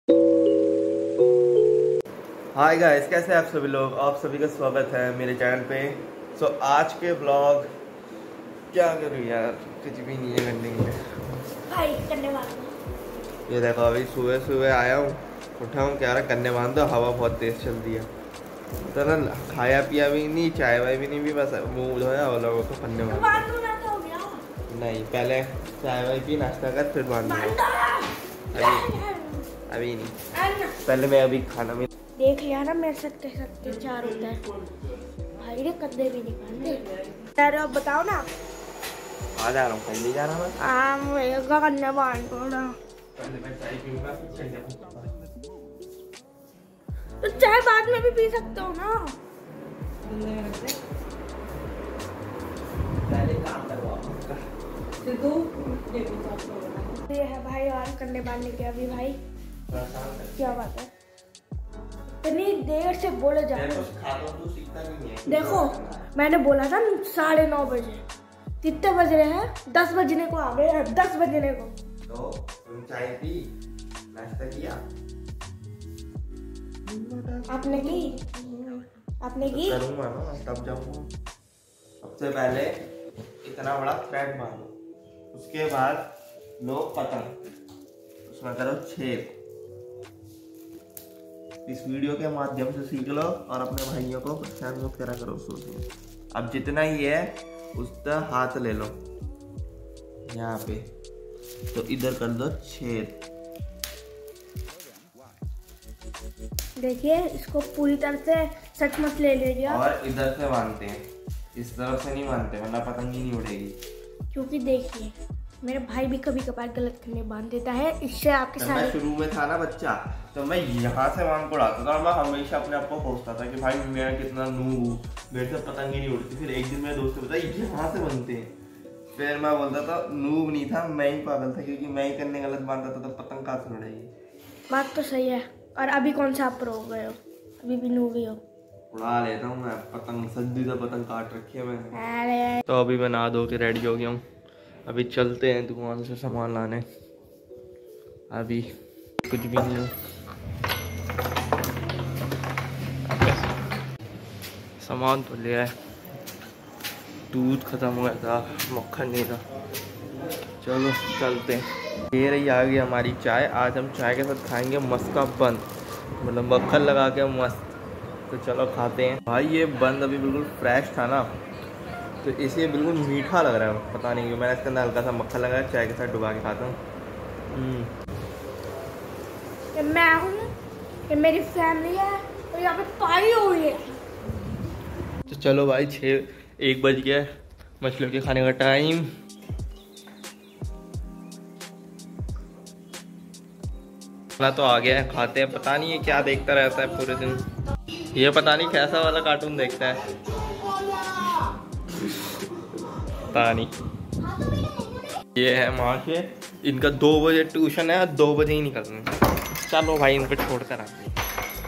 Hi guys, कैसे हैं आप सभी लोग। आप सभी का स्वागत है मेरे चैनल पे। सो आज के ब्लॉग क्या करूँ यार, कुछ भी नहीं है करने के लिए। ये देखो अभी सुबह सुबह आया हूँ, उठा हूँ, क्या रहा करने बांध दो, हवा बहुत तेज़ चल रही है। तो ना खाया पिया भी नहीं, चाय वाय भी नहीं, भी बस मुँह धोया और लोगों को करने बांध नहीं, पहले चाय वाय पी, नाश्ता कर, फिर बांध दो। अभी नहीं, पहले मैं अभी खाना में देख लिया ना मेरे सकते सकते चार होता है भाई रे, कद्दे भी नहीं खाते यार। अब बताओ ना, आ जा रहा हूँ, कहीं नहीं जा रहा मैं। मेरे का करने बांध दो ना, तो चाय बाद में भी पी सकते हो ना। ये है भाई और करने बांधने के अभी भाई क्या बात है, इतनी देर से बोले जा रहे हो। देखो मैंने बोला था 9:30 बजे, कितने बज रहे हैं? 10 बजने को आ गए हैं, 10 बजने को। तो तुम चाय पी, नाश्ता किया? आपने की? आपने की? करूँगा ना, तब जाऊँगा। सबसे पहले इतना बड़ा थ्रेड मारो, उसके बाद लो पतंग, उसमें करो छेद। इस वीडियो के माध्यम से सीख लो और अपने भाइयों को परेशान मत करा करो उसमें। अब जितना ही है उसका हाथ ले लो यहाँ पे, तो इधर कर दो छेद। देखिए इसको पूरी तरह से सच मत ले लीजिए, और इधर से बांधते हैं, इस तरफ से नहीं बांधते वरना पतंग ही नहीं उड़ेगी। क्योंकि देखिए मेरे भाई भी कभी कभार गलत करने बांध देता है, इससे आपके साथ। मैं शुरू में था ना बच्चा, तो मैं यहाँ से बांध को उड़ाता था और मैं हमेशा अपने आप को कोसता था कि भाई मैं कितना नूब हूँ, मेरे से पतंग ही नहीं उड़ती। फिर एक दिन मेरे दोस्त ने बताया यहाँ से बनते हैं, फिर मैं बोलता था नूब नहीं था, मैं ही पागल था, क्योंकि मैं ही करने गलत बांधता था, तो पतंग कहाँ से उड़ेगी। बात तो सही है। और अभी कौन सा आप प्रो हो गए हो? अभी भी नूब ही हो। उड़ा लेता हूँ मैं पतंग, सद्दी से पतंग काट रखी है मैंने। अरे तो अभी मैं नहा धो के रेडी हो गया हूँ, अभी चलते हैं दुकान से सामान लाने। अभी कुछ भी नहीं है, सामान तो लिया है, दूध खत्म हो गया था, मक्खन नहीं था। चलो चलते हैं। ये रही आ गई हमारी चाय। आज हम चाय के साथ खाएंगे मस्का बंद, मतलब मक्खन लगा के मस्त। तो चलो खाते हैं। भाई ये बंद अभी बिल्कुल फ्रेश था ना, तो इसे बिल्कुल मीठा लग रहा है, पता नहीं क्यों। मैंने इसके अंदर हल्का सा मक्खन लगाया, चाय के साथ डुबा के खाता हूँ। ये मैं हूँ, ये मेरी फैमिली है, और यहाँ पे पाई हुई है। तो चलो भाई 1 बज गया, मछलियों के खाने का टाइम। खाना तो आ गया है, खाते हैं। पता नहीं ये क्या देखता रहता है पूरे दिन, ये पता नहीं कैसा वाला कार्टून देखता है, पता नहीं। ये है माँ के, इनका 2 बजे ट्यूशन है, 2 बजे ही निकलना। चलो भाई इनको छोड़ कर आते हैं।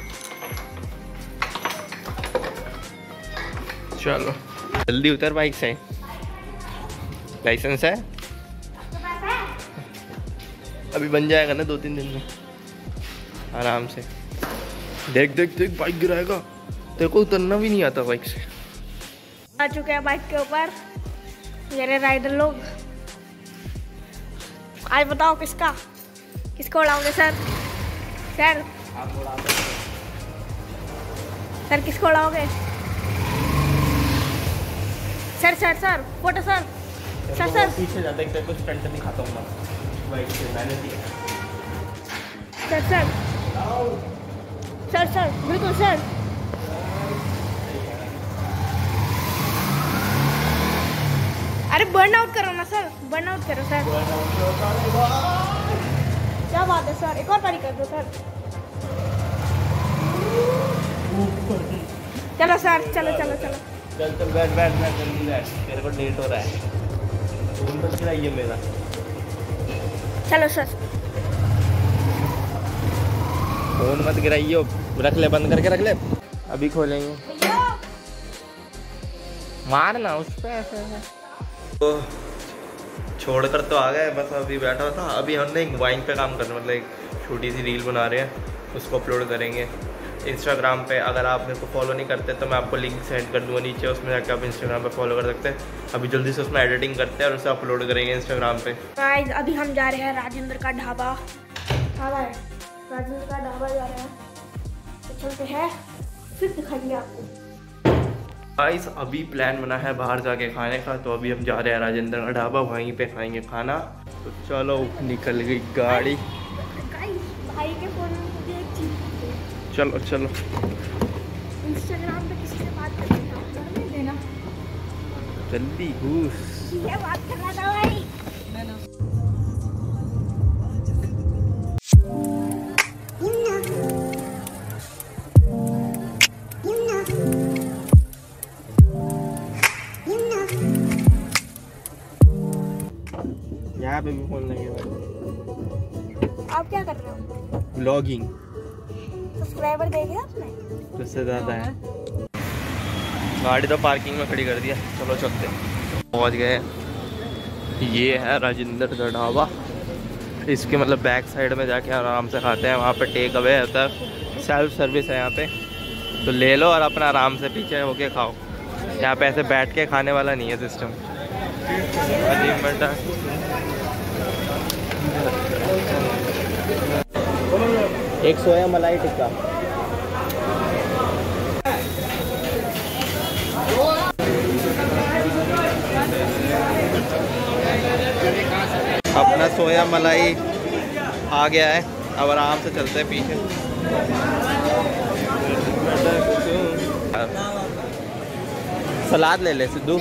चलो जल्दी उतर बाइक से। लाइसेंस है? अभी बन जाएगा ना 2-3 दिन में, आराम से। देख देख देख बाइक गिराएगा, तेरे को उतरना भी नहीं आता बाइक से। आ चुके हैं बाइक के ऊपर मेरे राइडर लोग। आज बताओ किसको उड़ाओगे सर? सर सर किसको उड़ाओगे? Sir sir sir photo sir sir पीछे जा, देख कुछ स्टंट दिखाता हूँ मैं बाइक से, मैंने दिया। सर सर सर सर बिल्कुल सर। अरे बर्न आउट करो ना सर, बर्न आउट करो सर। क्या बात है सर, एक और बारी कर दो सर। चलो सर, चलो चलो चलो। चल चल बैठ बैठ बैठ, जल्दी बैठ, तेरे को लेट हो रहा है। फोन बज रहा है ये मेरा। चलो सर। फोन मत गिराइयो, रख ले, बंद करके रख ले, अभी खोलेंगे। मारना उस पे ऐसे। तो छोड़कर तो आ गए, बस अभी बैठा था। अभी हमने एक वाइन पे काम करना, मतलब एक छोटी सी रील बना रहे हैं, उसको अपलोड करेंगे इंस्टाग्राम पे। अगर आप मेरे को फॉलो नहीं करते तो मैं आपको लिंक सेंड कर दूँगा नीचे, उसमें जाकर आप इंस्टाग्राम पे फॉलो कर सकते हैं। अभी जल्दी से उसमें एडिटिंग करते हैं और उसे अपलोड करेंगे इंस्टाग्राम पे। गाइस अभी हम जा रहे हैं राजेंद्र का ढाबा। राजेंद्र का ढाबा जा रहे हैं, तो चलते हैं, फिर दिखाएंगे आपको। गाइस अभी प्लान बना है बाहर जाके खाने का, तो अभी हम जा रहे हैं राजेंद्र का ढाबा, वहीं पे खाएंगे खाना। तो चलो निकल गई गाड़ी। भाई के फोन में मुझे एक चीज चलो चलो। इंस्टाग्राम पे किसी से बात करनी देना जल्दी घुस। ये बात करना था भाई। यहाँ पे भी फोन लगे हुए। आप क्या कर रहे हो? व्लॉगिंग। सब्सक्राइबर देखे आपने? उससे ज़्यादा है। गाड़ी तो पार्किंग में खड़ी कर दिया, चलो चलते पहुँच गए। ये है राजेंद्र का ढाबा। इसके मतलब बैक साइड में जाके आराम से खाते हैं, वहाँ पे टेक अवे होता है, सेल्फ सर्विस है यहाँ पे, तो ले लो और अपना आराम से पीछे होके खाओ। यहाँ पे ऐसे बैठ के खाने वाला नहीं है सिस्टम। एक सोया मलाई टिक्का। अपना सोया मलाई आ गया है, अब आराम से चलते हैं पीछे। सलाद ले ले सिद्धू।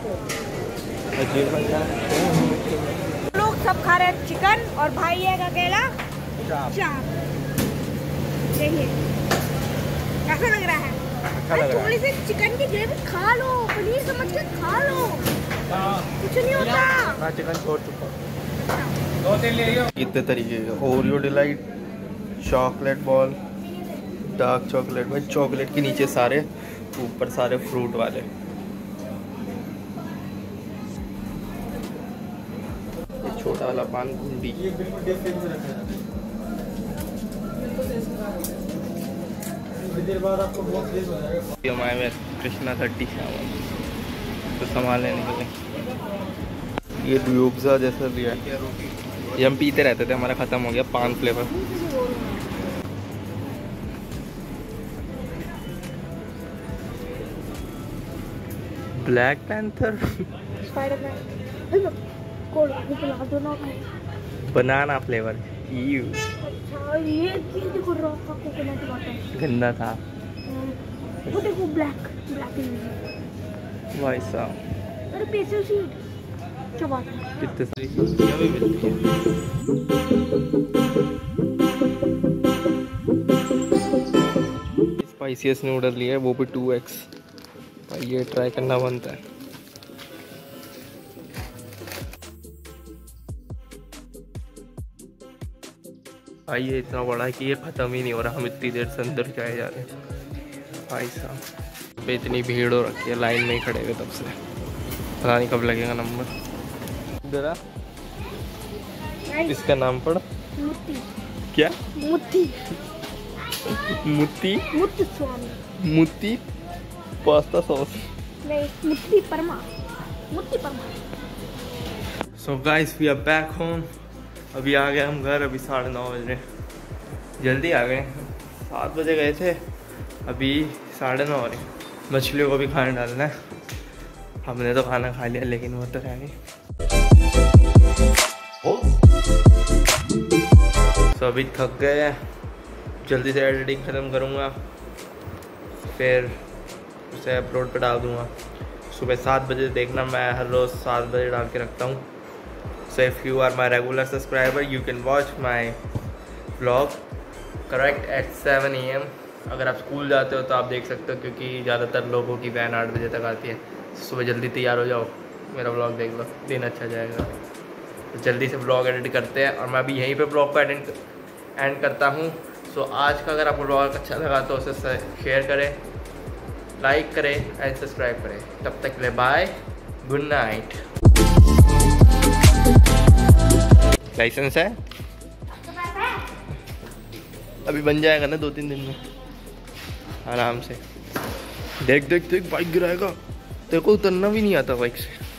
लोग सब खा रहे हैं चिकन और भाई है अकेला चाप। देखिए कैसा लग रहा है। थोड़ी सी चिकन की ग्रेवी खा लो, पनीर समझ के खा लो, कुछ नहीं होता। चिकन छोड़ चुका। कितने तरीके के Oreo delight, chocolate ball, dark chocolate, भाई चॉकलेट के नीचे सारे, ऊपर सारे फ्रूट वाले। छोटा वाला पान गुंडी। हमारे कृष्णा 30 तो संभाल लेने के लिए। ये रूअफ़ज़ा जैसा लिया, ये हम पीते रहते थे, हमारा ख़त्म हो गया paan flavour. Black panther, banana flavour. गंदा था वो देखो ब्लैक भाई साहब। अरे पेसल सीड चबाते हैं। कितने सारी सब्जियां भी मिलती हैं। स्पाइसीएस्ट नूडल लिए, वो भी 2x। भाई ये ट्राई करना बनता है। भाई ये इतना बड़ा है कि ये ख़त्म ही नहीं हो रहा, हम इतनी देर से अंदर जाए जा रहे हैं। भाई साहब पे इतनी भीड़ हो रखी है, लाइन में ही खड़े हुए तब से, पता नहीं कब लगेगा नंबर। जरा इसका नाम पढ़। मुत्ती। क्या? Mutti. Mutti. Mutti Swami. Mutti pasta sauce. नहीं, Mutti Parma. Mutti Parma. So guys we are back home. अभी आ गए हम घर, अभी 9:30 बज रहे। जल्दी आ गए, 7 बजे गए थे, अभी 9:30 हो रहे। मछलियों को भी खाना डालना है। हमने तो खाना खा लिया लेकिन वो तो रह गई। तो अभी थक गए हैं, जल्दी से एडिटिंग ख़त्म करूँगा, फिर उसे अपलोड पे डाल दूँगा। सुबह 7 बजे देखना, मैं हर रोज़ 7 बजे डाल के रखता हूँ। So if you are my regular subscriber, you can watch my vlog correct at 7 AM। अगर आप स्कूल जाते हो तो आप देख सकते हो, क्योंकि ज़्यादातर लोगों की वैन 8 बजे तक आती है। सुबह जल्दी तैयार हो जाओ, मेरा व्लॉग देख लो, दिन अच्छा जाएगा। तो जल्दी से व्लॉग एडिट करते हैं, और मैं अभी यहीं पे व्लॉग को एंड करता हूँ। सो आज का अगर आपको व्लॉग अच्छा लगा तो उसे शेयर करें, लाइक करें एंड सब्सक्राइब करें। तब तक के लिए बाय, गुड नाइट। लाइसेंस है? अभी बन जाएगा ना 2-3 दिन में आराम से। देख देख देख बाइक गिराएगा, तेरे को उतरना भी नहीं आता बाइक से।